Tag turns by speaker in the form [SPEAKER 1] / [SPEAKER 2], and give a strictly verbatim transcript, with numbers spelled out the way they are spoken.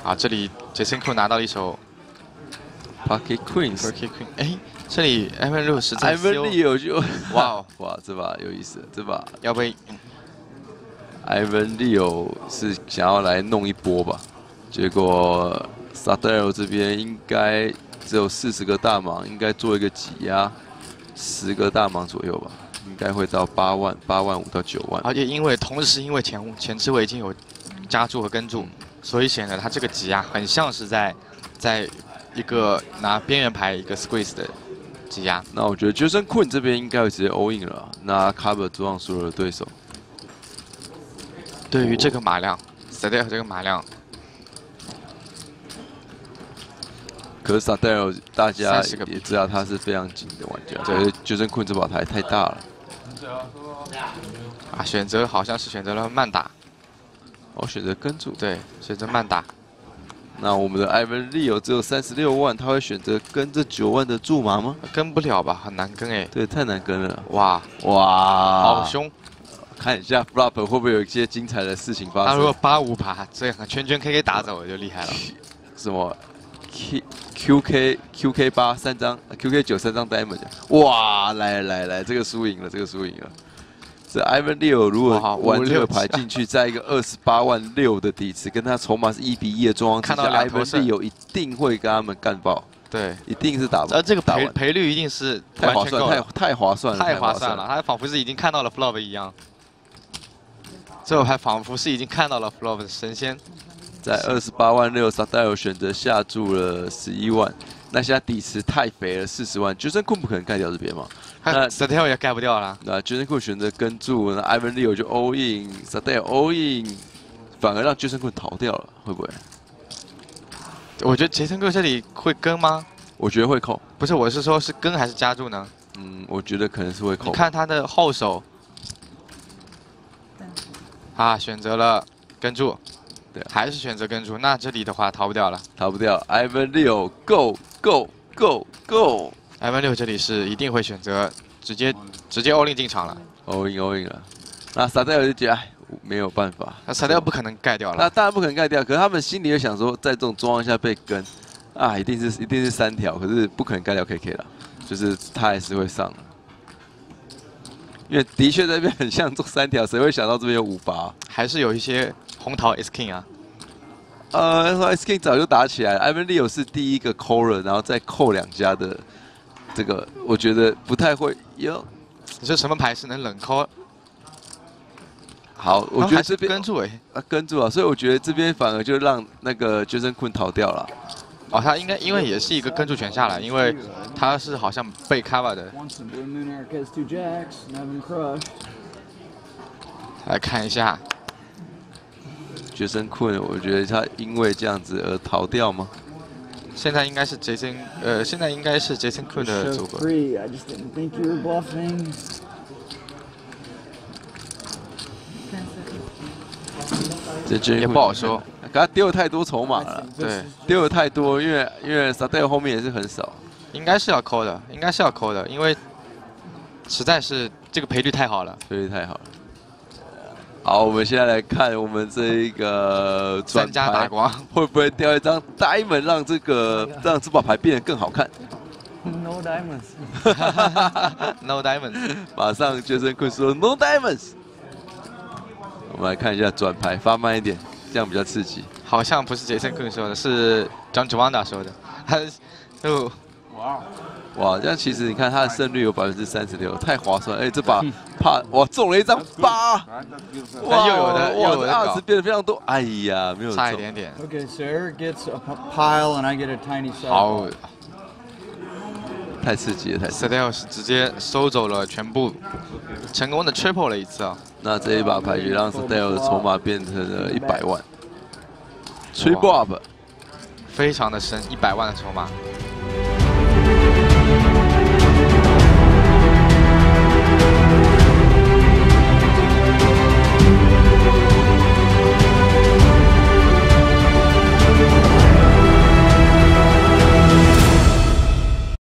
[SPEAKER 1] 啊，这里 Jason Koon 拿到了一手
[SPEAKER 2] Pocket Queens。
[SPEAKER 1] Pocket Queen， 哎，这里 Ivan 六实在
[SPEAKER 2] Ivan Leo 就
[SPEAKER 1] 哇哦
[SPEAKER 2] 哇，这把有意思，这把
[SPEAKER 1] 要被
[SPEAKER 2] Ivan Leo 是想要来弄一波吧，结果 Sadell 这边应该只有四十个大盲，应该做一个挤压，十个大盲左右吧。 应该会到八万、八万五到九万，
[SPEAKER 1] 而且因为同时因为前前置位已经有加注和跟注，嗯、所以显得他这个挤压很像是在在一个拿边缘牌一个 squeeze 的挤压。
[SPEAKER 2] 那我觉得 Jason Koon 这边应该会直接 all in 了，那 cover 桌上所有的对手。
[SPEAKER 1] 对于这个马量 ，Sadell 这个马量，
[SPEAKER 2] 可是 Sadell 大家也知道他是非常紧的玩家，对 Jason Koon 这把台太大了。
[SPEAKER 1] 啊，选择好像是选择了慢打，
[SPEAKER 2] 我、哦、选择跟住，
[SPEAKER 1] 对，选择慢打。
[SPEAKER 2] 那我们的 Ivan Leo 只有三十六万，他会选择跟这九万的注码吗？
[SPEAKER 1] 跟不了吧，很难跟哎。
[SPEAKER 2] 对，太难跟了。
[SPEAKER 1] 哇
[SPEAKER 2] 哇，
[SPEAKER 1] 好凶！
[SPEAKER 2] 看一下 Flop 会不会有一些精彩的事情发生？
[SPEAKER 1] 他如果八五把这样圈圈 K K 打走就厉害了。
[SPEAKER 2] 什么 Q Q K Q K 八三张 ，Q K 九三张 Diamond， 哇，来来来，这个输赢了，这个输赢了。 这 Ivan Leo 如果玩这个牌进去，在一个二十八万六的底池，跟他筹码是一比一的状况之下 ，Ivan Leo 一定会跟他们干爆。对，一定是打不。
[SPEAKER 1] 而这个赔赔率一定是
[SPEAKER 2] 太划算，太太划算了，
[SPEAKER 1] 太划算了。他仿佛是已经看到了 flop 一样，这把牌仿佛是已经看到了 flop 的神仙。
[SPEAKER 2] 在二十八万六 ，Sadell 选择下注了十一万，那现在底池太肥了，四十万，Jason Koon 不可能盖掉这边嘛。
[SPEAKER 1] 那 Sadell 也盖不掉了。
[SPEAKER 2] 那 Jason Koon 选择跟注，那 Ivan Leo 就 all in，Sadell all in， 反而让 Jason Koon 逃掉了，会不会？
[SPEAKER 1] 我觉得 Jason Koon 这里会跟吗？
[SPEAKER 2] 我觉得会扣。不
[SPEAKER 1] 是，我是说是跟还是加注呢？
[SPEAKER 2] 嗯，我觉得可能是会扣。
[SPEAKER 1] 你看他的后手，啊，选择了跟注，对，还是选择跟注。那这里的话逃不掉了，
[SPEAKER 2] 逃不掉。Ivan Leo go go go go。
[SPEAKER 1] Ivan Leo 这里是一定会选择直接直接 all in 进场了
[SPEAKER 2] ，all in all in 了。那 Sadell 就觉得哎没有办法，
[SPEAKER 1] 那 Sadell 不可能盖掉了。
[SPEAKER 2] 那当然不可能盖掉，可是他们心里又想说，在这种状况下被跟，啊，一定是一定是三条，可是不可能盖掉 K K 了，就是他还是会上。因为的确这边很像做三条，谁会想到这边有五八？
[SPEAKER 1] 还是有一些红桃 S King 啊。
[SPEAKER 2] 呃 ，S King 早就打起来了。Ivan Leo 是第一个扣了，然后再扣两家的。 这个我觉得不太会有。
[SPEAKER 1] 你说什么牌是能冷扣？
[SPEAKER 2] 好，我觉得这边
[SPEAKER 1] 跟住哎，
[SPEAKER 2] 啊跟住啊，所以我觉得这边反而就让那个 Jason Koon 逃掉了。
[SPEAKER 1] 哦，他应该因为也是一个跟住权下来，因为他是好像被 cover 的。来看一下
[SPEAKER 2] Jason Koon， 我觉得他因为这样子而逃掉吗？
[SPEAKER 1] 现在应该是 Jason， 呃，现在应该是 Jason Koon 的组合。
[SPEAKER 2] 这
[SPEAKER 1] 也不好说，
[SPEAKER 2] 可他丢了太多筹码了。
[SPEAKER 1] 对，
[SPEAKER 2] 丢了太多，因为因为 Sadell 后面也是很少。
[SPEAKER 1] 应该是要扣的，应该是要扣的，因为实在是这个赔率太好了，
[SPEAKER 2] 赔率太好了。 好，我们现在来看我们这一个
[SPEAKER 1] 三家打光
[SPEAKER 2] 会不会掉一张 Diamond， 让这个让这把牌变得更好看
[SPEAKER 3] ？No diamonds，No
[SPEAKER 1] diamonds。
[SPEAKER 2] 马上 Jason Koon 说 No diamonds。我们来看一下转牌，发慢一点，这样比较刺激。
[SPEAKER 1] 好像不是 Jason Koon 说的，是 John Giovanna 说的。他就
[SPEAKER 2] 哇。 哇，这样其实你看他的胜率有百分之三十六，太划算！哎，这把怕哇中了一张八，
[SPEAKER 1] 哇，又有的又有的
[SPEAKER 2] 二十变得非常多，哎呀，没有
[SPEAKER 1] 差一点点。
[SPEAKER 3] Okay, so Eric gets a pile and I get a tiny side.
[SPEAKER 1] 好，
[SPEAKER 2] 太刺激了，太刺激
[SPEAKER 1] ！Sadell 是直接收走了全部，成功的 triple 了一次啊！
[SPEAKER 2] 那这一把牌局让 Sadell 的筹码变成了一百万 ，triple up，
[SPEAKER 1] 非常的深，一百万的筹码。